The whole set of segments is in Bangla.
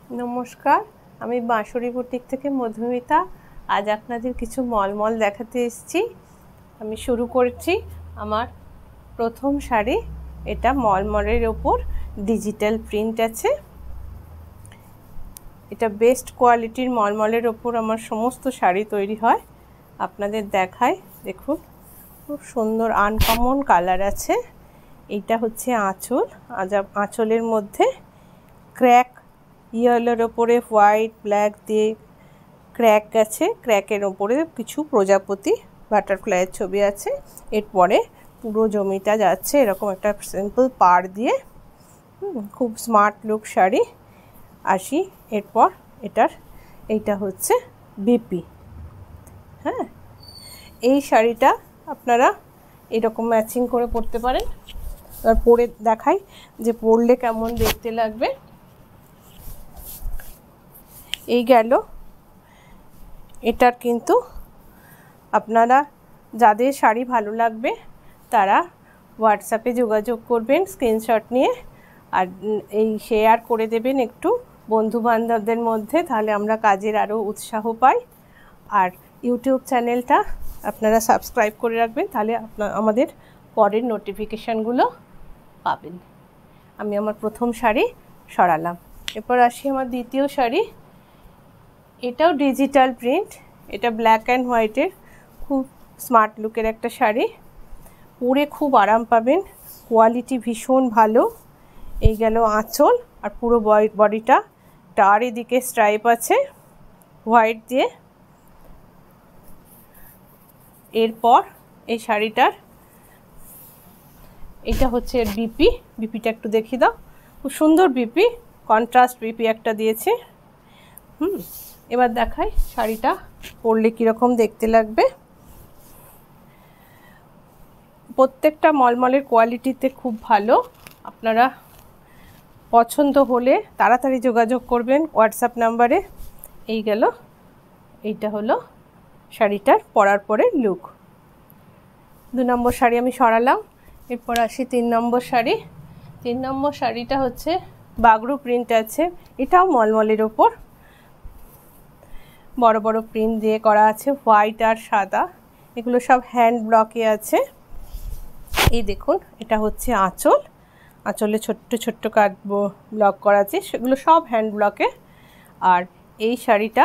नमस्कार आमी बांसुरी बुटीक थेके मधुमिता आज आपनादेर किछु मलमल देखाते एसेछि। आमी शुरू करछि आमार प्रथम शाड़ी। एटा मलमलेर ओपर डिजिटल प्रिंट आछे। एटा बेस्ट क्वालिटिर मलमलेर ओपर आमार समस्त शाड़ी तैरी हय। आपनादेर देखाय देखुन खूब सुंदर आनकमन कालार आछे। एटा होच्छे आँचल। आज आँचलेर मध्य क्रैक येलोर ओपरे व्हाइट ब्लैक दिए क्रैक आछे। क्रैकेर ओपरे किछु प्रजापति बाटारफ्लाइर छवि आछे। एरपरे पुरो जमिटा जाच्छे एरकम एकटा सिम्पल पाड़ दिए। खूब स्मार्ट लुक शाड़ी। आसि एरपर एटार एइटा होच्छे बीपी। हाँ এই শাড়িটা আপনারা এরকম ম্যাচিং করে পরতে পারেন। আর পরে দেখাই যে পরলে কেমন দেখতে লাগবে। এই গেল এটার কিন্তু আপনারা যাদের শাড়ি ভালো লাগবে তারা হোয়াটসঅ্যাপে যোগাযোগ করবেন স্ক্রিনশট নিয়ে আর এই শেয়ার করে দেবেন একটু বন্ধু বান্ধবদের মধ্যে, তাহলে আমরা কাজের আরো উৎসাহ পাই। আর ইউটিউব চ্যানেলটা আপনারা সাবস্ক্রাইব করে রাখবেন, তাহলে আমাদের পরের নোটিফিকেশনগুলো পাবেন। আমি আমার প্রথম শাড়ি সরালাম। এরপর আসি আমার দ্বিতীয় শাড়ি। এটাও ডিজিটাল প্রিন্ট। এটা ব্ল্যাক অ্যান্ড হোয়াইটের খুব স্মার্ট লুকের একটা শাড়ি। পরে খুব আরাম পাবেন, কোয়ালিটি ভীষণ ভালো। এই গেল আঁচল আর পুরো বডিটা চারিদিকে স্ট্রাইপ আছে হোয়াইট দিয়ে। এরপর এই শাড়িটার এটা হচ্ছে এর বিপি। বিপিটা একটু দেখিয়ে দাও। খুব সুন্দর বিপি, কন্ট্রাস্ট বিপি একটা দিয়েছে। এবার দেখাই শাড়িটা পরলে কীরকম দেখতে লাগবে। প্রত্যেকটা মলমলের কোয়ালিটিতে খুব ভালো। আপনারা পছন্দ হলে তাড়াতাড়ি যোগাযোগ করবেন হোয়াটসঅ্যাপ নাম্বারে। এই গেল, এইটা হলো শাড়িটার পরার পরে লুক। 2 নম্বর শাড়ি আমি সরালাম। এরপর আসি 3 নম্বর শাড়ি। 3 নম্বর শাড়িটা হচ্ছে বাগরু প্রিন্ট আছে। এটাও মলমলের ওপর বড় বড় প্রিন্ট দিয়ে করা আছে, হোয়াইট আর সাদা। এগুলো সব হ্যান্ড ব্লকে আছে। এই দেখুন, এটা হচ্ছে আঁচল। আঁচলে ছোট্ট ছোট্ট কাট ব্লক করা আছে, সেগুলো সব হ্যান্ড ব্লকে। আর এই শাড়িটা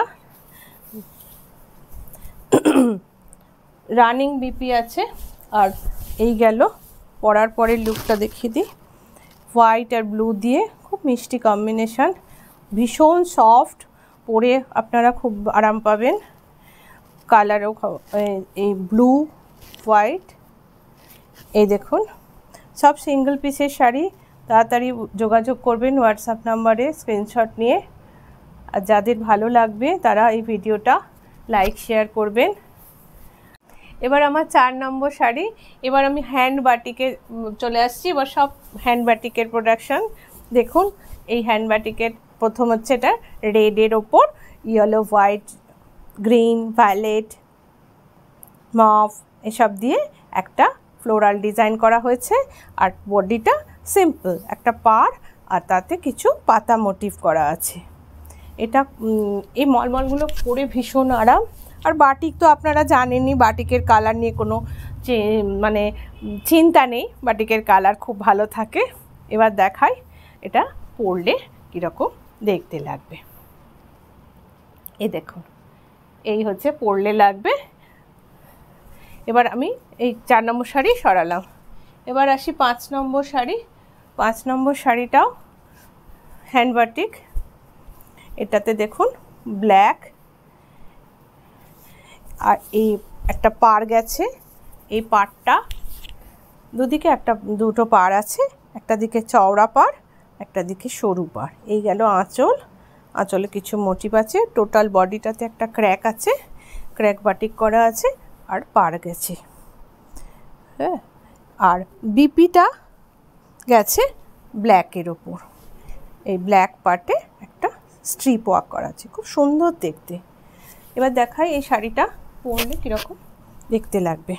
রানিং বিপি আছে। আর এই গেল পরার পরে লুকটা দেখিয়ে দিই। হোয়াইট আর ব্লু দিয়ে খুব মিষ্টি কম্বিনেশন, ভীষণ সফট। পরে আপনারা খুব আরাম পাবেন। কালারও এই ব্লু হোয়াইট। এই দেখুন, সব সিঙ্গেল পিসের শাড়ি। তাড়াতাড়ি যোগাযোগ করবেন হোয়াটসঅ্যাপ নাম্বারে স্ক্রিনশট নিয়ে। আর যাদের ভালো লাগবে তারা এই ভিডিওটা লাইক শেয়ার করবেন। এবার আমার 4 নম্বর শাড়ি। এবার আমি হ্যান্ড বাটিকে চলে আসছি। এবার সব হ্যান্ড বাটিকের প্রোডাকশন দেখুন। এই হ্যান্ড বাটিকের প্রথম হচ্ছে এটা রেডের ওপর yellow white green violet mauve এসব দিয়ে একটা ফ্লোরাল ডিজাইন করা হয়েছে। আর বডিটা সিম্পল একটা পাড় আর তাতে কিছু পাতা মোটিভ করা আছে। এটা এই মলমলগুলো পরে ভীষণ আরাম। আর বাটিক তো আপনারা জানেনই, বাটিকের কালার নিয়ে কোনো মানে চিন্তা নেই, বাটিকের কালার খুব ভালো থাকে। এবার দেখাই এটা পরলে কীরকম দেখতে লাগবে। এই দেখুন, এই হচ্ছে পরলে লাগবে। এবার আমি এই 4 নম্বর শাড়ি সরালাম। এবার আসি 5 নম্বর শাড়ি। 5 নম্বর শাড়িটাও হ্যান্ডবাটিক। এটাতে দেখুন ব্ল্যাক আর এই একটা পাড় গেছে। এই পাড়টা দুদিকে দুটো পাড় আছে, একটা দিকে চওড়া পাড় একটা দিকে সরু পাড়। এই গেল আঁচল। আঁচলে কিছু মোটিভ আছে। টোটাল বডিটাতে একটা ক্র্যাক আছে, ক্র্যাক বাটিক করা আছে আর পাড় গেছে। হ্যাঁ, আর বিপিটা গেছে ব্ল্যাকের ওপর। এই ব্ল্যাক পার্টে একটা স্ট্রিপ ওয়ার্ক করা আছে, খুব সুন্দর দেখতে। এবার দেখাই এই শাড়িটা পরলে কীরকম দেখতে লাগবে।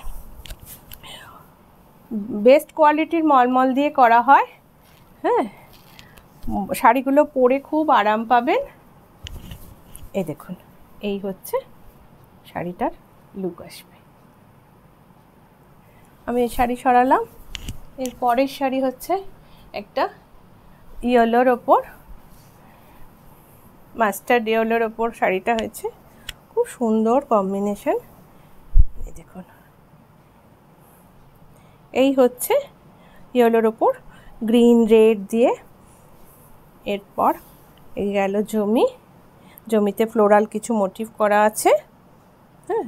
বেস্ট কোয়ালিটির মলমল দিয়ে করা হয়। হ্যাঁ, শাড়িগুলো পরে খুব আরাম পাবেন। এই দেখুন, এই হচ্ছে শাড়িটার লুক আসবে। আমি এই শাড়ি সরালাম। এর পরের শাড়ি হচ্ছে একটা ইয়েলোর ওপর, মাস্টার্ড ইয়েলোর ওপর শাড়িটা হয়েছে, খুব সুন্দর কম্বিনেশন। এই দেখুন, এই হচ্ছে ইয়েলোর ওপর গ্রিন রেড দিয়ে। এরপর এই গেল জমি, জমিতে ফ্লোরাল কিছু মোটিভ করা আছে। হ্যাঁ,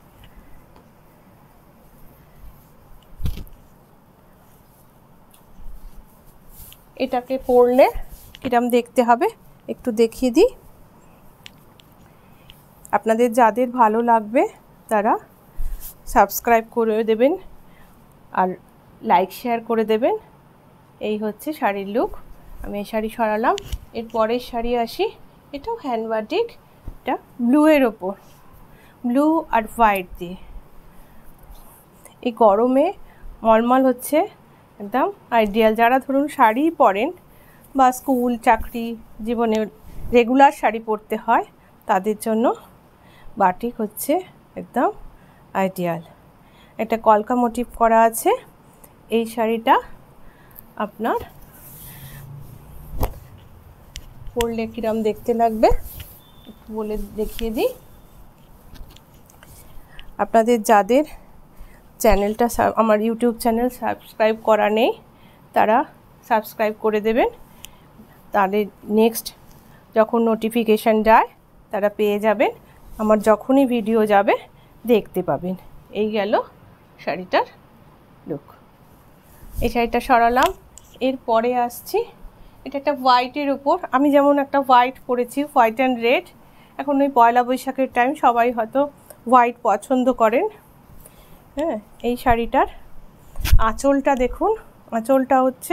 এটাকে পরলে কিরম দেখতে হবে একটু দেখিয়ে দিই। আপনাদের যাদের ভালো লাগবে তারা সাবস্ক্রাইব করে দেবেন আর লাইক শেয়ার করে দেবেন। এই হচ্ছে শাড়ির লুক। আমি এই শাড়ি সরালাম। এর পরের শাড়ি আসি, এটাও হ্যান্ডবাটিক, এটা ব্লুয়ের ওপর, ব্লু আর হোয়াইট দিয়ে। এই গরমে মলমল হচ্ছে একদম আইডিয়াল। যারা ধরুন শাড়ি পরেন বা স্কুল চাকরি জীবনে রেগুলার শাড়ি পরতে হয়, তাদের জন্য বাটিক হচ্ছে একদম আইডিয়াল। একটা কলকা মোটিভ করা আছে। এই শাড়িটা আপনার পরলে কিরম দেখতে লাগবে একটু বলে দেখিয়ে দিই। আপনাদের যাদের চ্যানেলটা, আমার ইউটিউব চ্যানেল সাবস্ক্রাইব করা নেই, তারা সাবস্ক্রাইব করে দেবেন। তাদের নেক্সট যখন নোটিফিকেশান যায় তারা পেয়ে যাবেন, আমার যখনই ভিডিও যাবে দেখতে পাবেন। এই গেল শাড়িটার লুক। এই শাড়িটা সরালাম। এরপরে আসছি, এটা একটা হোয়াইটের উপর। আমি যেমন একটা হোয়াইট পরেছি, হোয়াইট অ্যান্ড রেড। এখন ওই পয়লা বৈশাখের টাইম, সবাই হয়তো হোয়াইট পছন্দ করেন। হ্যাঁ, এই শাড়িটার আঁচলটা দেখুন, আঁচলটা হচ্ছে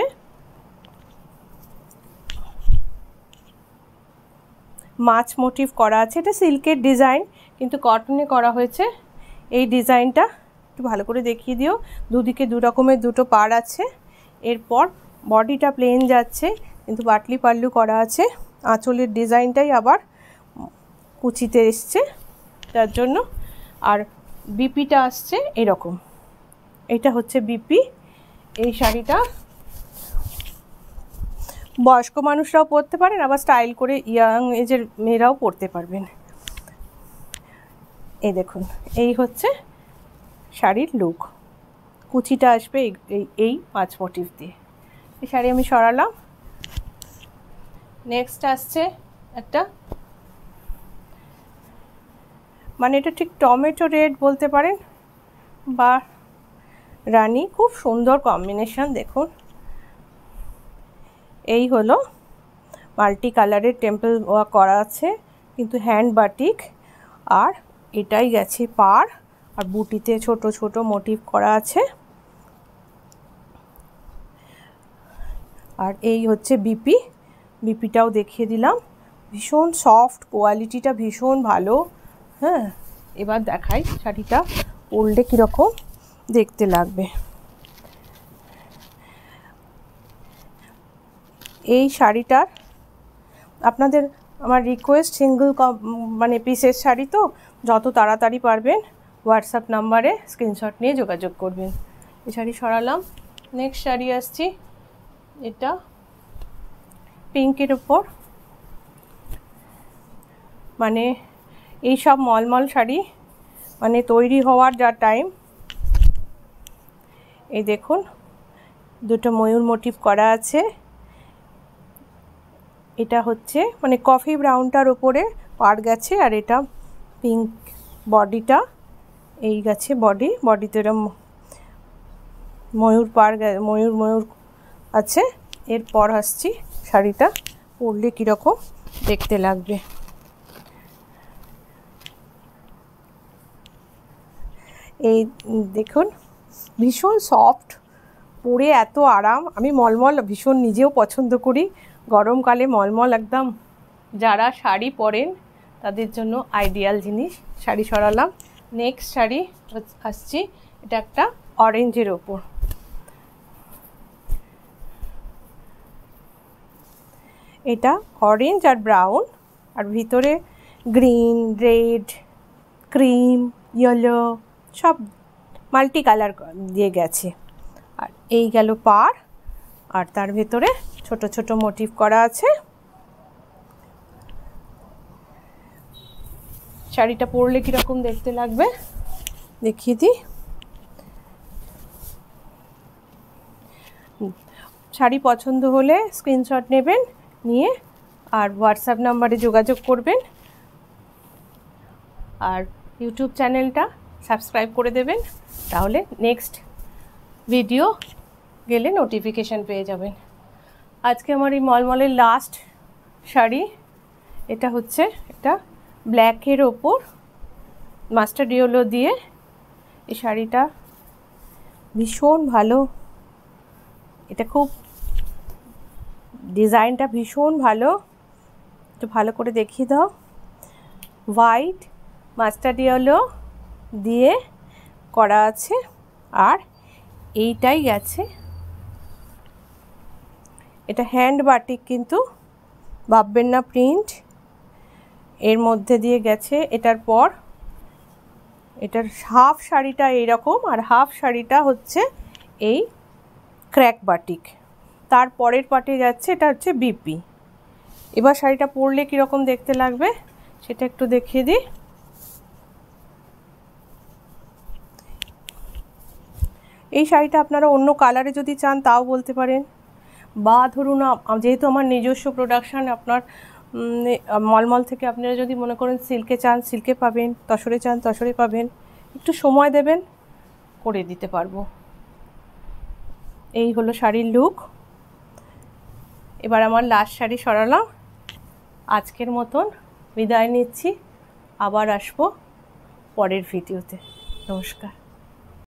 মাছ মোটিভ করা আছে। এটা সিল্কের ডিজাইন কিন্তু কটনে করা হয়েছে। এই ডিজাইনটা একটু ভালো করে দেখিয়ে দিও। দুদিকে দু রকমের দুটো পাড় আছে। এরপর বডিটা প্লেন যাচ্ছে কিন্তু বাটলি পাল্লু করা আছে। আঁচলের ডিজাইনটাই আবার কুচিতে এসছে তার জন্য। আর বিপিটা আসছে এরকম, এটা হচ্ছে বিপি। এই শাড়িটা বয়স্ক মানুষরাও পরতে পারেন, আবার স্টাইল করে ইয়াং এজের মেয়েরাও পরতে পারবেন। এই দেখুন, এই হচ্ছে শাড়ির লুক। কুচিটা আসবে এই পাঁচ মোটিভ দিয়ে। এই শাড়ি আমি সরালাম। নেক্সট আসছে একটা, মানে এটা ঠিক টমেটো রেড বলতে পারেন বা রানী, খুব সুন্দর কম্বিনেশন। দেখুন, এই হলো মাল্টি কালারের টেম্পল ওয়ার্ক করা আছে কিন্তু হ্যান্ড বাটিক। আর এটাই গেছে পাড়, আর বুটিতে ছোট ছোট মোটিভ করা আছে। আর এই হচ্ছে বিপি, বিপিটাও দেখিয়ে দিলাম। ভীষণ সফট, কোয়ালিটিটা ভীষণ ভালো। হ্যাঁ, এবার দেখাই শাড়িটা পরলে কীরকম দেখতে লাগবে। এই শাড়িটার আপনাদের আমার রিকোয়েস্ট, সিঙ্গল মানে পিসের শাড়ি তো যত তাড়াতাড়ি পারবেন হোয়াটসঅ্যাপ নাম্বারে স্ক্রিনশট নিয়ে যোগাযোগ করবেন। এই শাড়ি সরালাম। নেক্সট শাড়ি আসছি, এটা পিঙ্কের ওপর। মানে এই সব মলমল শাড়ি মানে তৈরি হওয়ার যা টাইম। এই দেখুন, দুটো ময়ূর মোটিভ করা আছে। এটা হচ্ছে মানে কফি ব্রাউনটার উপরে পাড় গেছে, আর এটা পিঙ্ক বডিটা এই গেছে। বডিতে এরম ময়ূর পাড়, ময়ূর আছে। এরপর আসছি শাড়িটা পরলে কীরকম দেখতে লাগবে। এই দেখুন, ভীষণ সফট, পরে এত আরাম। আমি মলমল ভীষণ নিজেও পছন্দ করি। গরমকালে মলমল একদম যারা শাড়ি পরেন তাদের জন্য আইডিয়াল জিনিস। শাড়ি সরালাম। নেক্সট শাড়ি আসছি, এটা একটা অরেঞ্জের ওপর। এটা অরেঞ্জ আর ব্রাউন, আর ভিতরে গ্রিন, রেড, ক্রিম, ইয়েলো সব মাল্টি কালার দিয়ে গেছে। আর এই গেল পাড়, আর তার ভেতরে ছোট ছোট মোটিভ করা আছে। শাড়িটা পরলে কীরকম দেখতে লাগবে দেখিয়ে দিই। শাড়ি পছন্দ হলে স্ক্রিনশট নেবেন, নিয়ে আর হোয়াটসঅ্যাপ নাম্বারে যোগাযোগ করবেন, আর ইউটিউব চ্যানেলটা সাবস্ক্রাইব করে দেবেন, তাহলে নেক্সট ভিডিও গেলে নোটিফিকেশান পেয়ে যাবেন। আজকে আমার এই মলমলের লাস্ট শাড়ি, এটা হচ্ছে একটা ব্ল্যাকের ওপর মাস্টার্ড ইয়েলো দিয়ে। এই শাড়িটা ভীষণ ভালো, এটা খুব ডিজাইনটা ভীষণ ভালো, একটু ভালো করে দেখিয়ে দাও। হোয়াইট মাস্টার্ড ইয়েলো দিয়ে করা আছে, আর এইটাই গেছে, এটা হ্যান্ড বাটিক, কিন্তু ভাববেন না প্রিন্ট, এর মধ্যে দিয়ে গেছে। এটার পর এটার হাফ শাড়িটা এইরকম, আর হাফ শাড়িটা হচ্ছে এই ক্র্যাক বাটিক, তার পরের পার্টে যাচ্ছে এটা হচ্ছে বিপি। এবার শাড়িটা পরলে কীরকম দেখতে লাগবে সেটা একটু দেখিয়ে দিই। এই শাড়িটা আপনারা অন্য কালারে যদি চান তাও বলতে পারেন, বা ধরুন যেহেতু আমার নিজস্ব প্রোডাকশান, আপনার মলমল থেকে আপনারা যদি মনে করেন সিল্কে চান সিল্কে পাবেন, তসরে চান তসরে পাবেন, একটু সময় দেবেন করে দিতে পারবো। এই হলো শাড়ির লুক। এবার আমার লাস্ট শাড়ি সরালাম, আজকের মতন বিদায় নিচ্ছি, আবার আসবো পরের ভিডিওতে। নমস্কার।